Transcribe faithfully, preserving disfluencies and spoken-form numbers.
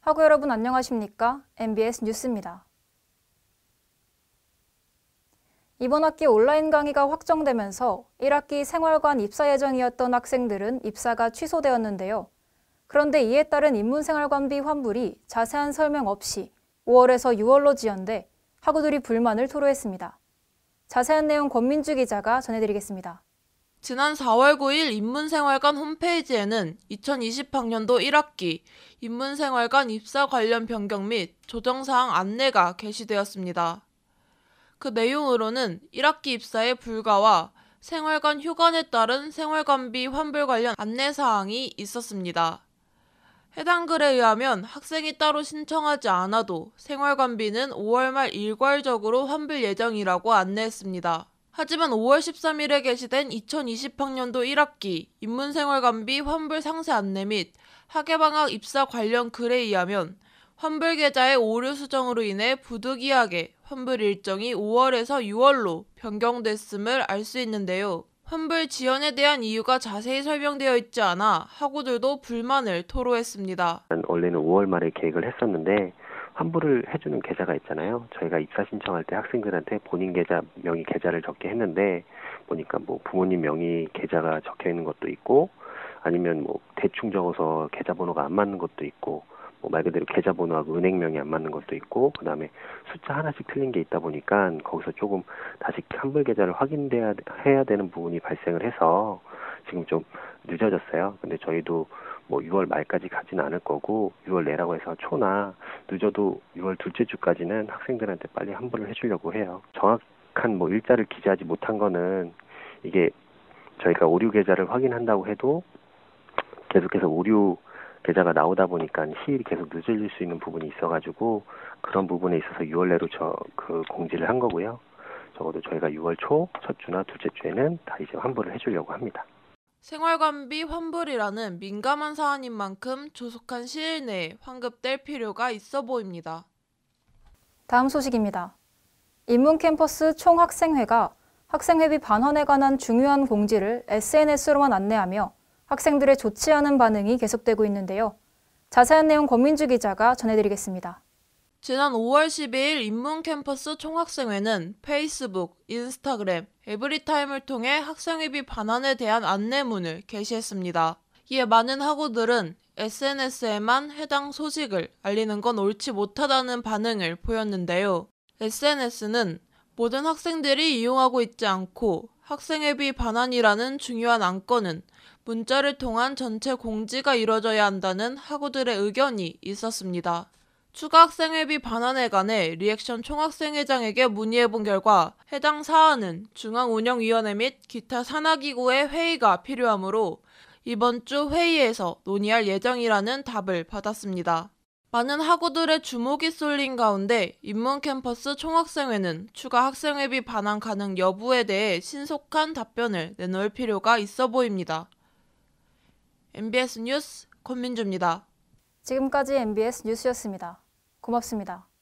학우 여러분 안녕하십니까? 엠비에스 뉴스입니다. 이번 학기 온라인 강의가 확정되면서 일 학기 생활관 입사 예정이었던 학생들은 입사가 취소되었는데요. 그런데 이에 따른 인문생활관비 환불이 자세한 설명 없이 오월에서 유월로 지연돼 학우들이 불만을 토로했습니다. 자세한 내용 권민주 기자가 전해드리겠습니다. 지난 사월 구일 인문생활관 홈페이지에는 이천이십 학년도 일 학기 인문생활관 입사 관련 변경 및 조정사항 안내가 게시되었습니다. 그 내용으로는 일 학기 입사의 불가와 생활관 휴관에 따른 생활관비 환불 관련 안내사항이 있었습니다. 해당 글에 의하면 학생이 따로 신청하지 않아도 생활관비는 오월 말 일괄적으로 환불 예정이라고 안내했습니다. 하지만 오월 십삼일에 게시된 이천이십 학년도 일 학기 인문생활관비 환불 상세 안내 및 학예방학 입사 관련 글에 의하면 환불 계좌의 오류 수정으로 인해 부득이하게 환불 일정이 오월에서 유월로 변경됐음을 알 수 있는데요. 환불 지연에 대한 이유가 자세히 설명되어 있지 않아 학우들도 불만을 토로했습니다. 원래는 오월 말에 계획을 했었는데 환불을 해주는 계좌가 있잖아요. 저희가 입사 신청할 때 학생들한테 본인 계좌, 명의 계좌를 적게 했는데 보니까 뭐 부모님 명의 계좌가 적혀 있는 것도 있고 아니면 뭐 대충 적어서 계좌번호가 안 맞는 것도 있고 뭐 말 그대로 계좌번호하고 은행명이 안 맞는 것도 있고 그 다음에 숫자 하나씩 틀린 게 있다 보니까 거기서 조금 다시 환불 계좌를 확인해야 해야 되는 부분이 발생을 해서 지금 좀 늦어졌어요. 근데 저희도 뭐 유월 말까지 가지는 않을 거고 유월 내라고 해서 초나 늦어도 유월 둘째 주까지는 학생들한테 빨리 환불을 해주려고 해요. 정확한 뭐 일자를 기재하지 못한 거는 이게 저희가 오류 계좌를 확인한다고 해도 계속해서 오류 계좌가 나오다 보니까 시일이 계속 늦어질 수 있는 부분이 있어가지고 그런 부분에 있어서 유월 내로 저 그 공지를 한 거고요. 적어도 저희가 유월 초 첫 주나 둘째 주에는 다 이제 환불을 해주려고 합니다. 생활관비 환불이라는 민감한 사안인 만큼 조속한 시일 내에 환급될 필요가 있어 보입니다. 다음 소식입니다. 인문캠퍼스 총학생회가 학생회비 반환에 관한 중요한 공지를 에스엔에스로만 안내하며 학생들의 좋지 않은 반응이 계속되고 있는데요. 자세한 내용 권민주 기자가 전해드리겠습니다. 지난 오월 십이일 인문캠퍼스 총학생회는 페이스북, 인스타그램, 에브리타임을 통해 학생회비 반환에 대한 안내문을 게시했습니다. 이에 많은 학우들은 에스엔에스에만 해당 소식을 알리는 건 옳지 못하다는 반응을 보였는데요. 에스엔에스는 모든 학생들이 이용하고 있지 않고 학생회비 반환이라는 중요한 안건은 문자를 통한 전체 공지가 이뤄져야 한다는 학우들의 의견이 있었습니다. 추가 학생회비 반환에 관해 리액션 총학생회장에게 문의해본 결과 해당 사안은 중앙운영위원회 및 기타 산하기구의 회의가 필요하므로 이번 주 회의에서 논의할 예정이라는 답을 받았습니다. 많은 학우들의 주목이 쏠린 가운데 인문캠퍼스 총학생회는 추가 학생회비 반환 가능 여부에 대해 신속한 답변을 내놓을 필요가 있어 보입니다. 엠비에스 뉴스 권민주입니다. 지금까지 엠비에스 뉴스였습니다. 고맙습니다.